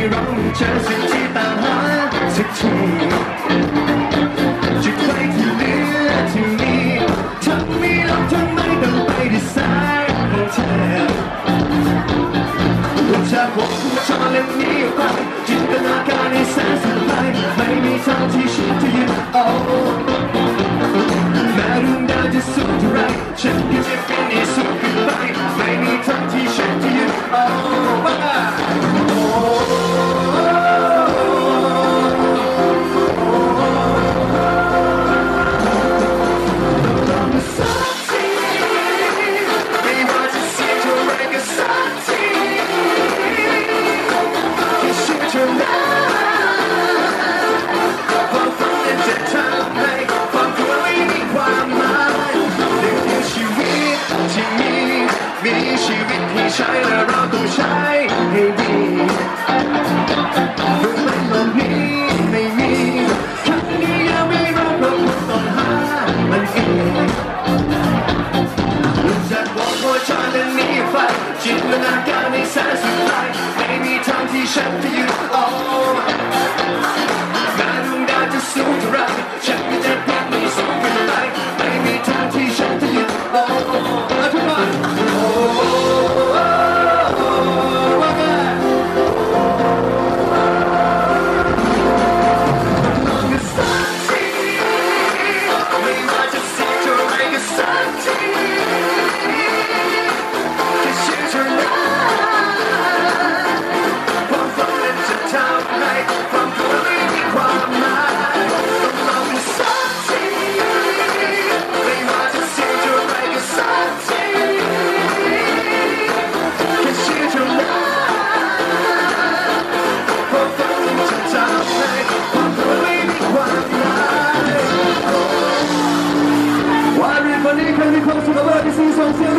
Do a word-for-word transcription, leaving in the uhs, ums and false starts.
เราเจอสิ่งที่ตามหาสักทีจุดไฟที่เหลือที่มีทำไม่ลงทำไมต้องไปที่สายของเธอลูกชายผมผู้ชายเล่มนี้ไปจินตนาการในแสนสบายไม่มีทางที่ฉันจะยืนเอาแม้เรื่องดาวจะสุดเท่าไรฉันก็จะเป็นที่สุดขึ้นไปไม่มีทางที่ฉันจะยืนเอาใช้และเราต้องใช้ให้ดีเมื่อมันหลบหนีไม่มีครั้งนี้ยังไม่รู้เพราะคุณต้องหามันเองลูกจากบอกว่าฉันจะหนีไปจินตนาการในแสนสุดท้ายไม่มีทางที่ฉันจะยืนเอาแม้ดวงดาวจะสูงเท่าไรฉันก็จะพลิกมันสูงขึ้นไปไม่มีทางที่ฉันจะยืนเอาทุกคนวันนี้ใครมีความสุขกับเราที่สี่สองเสียง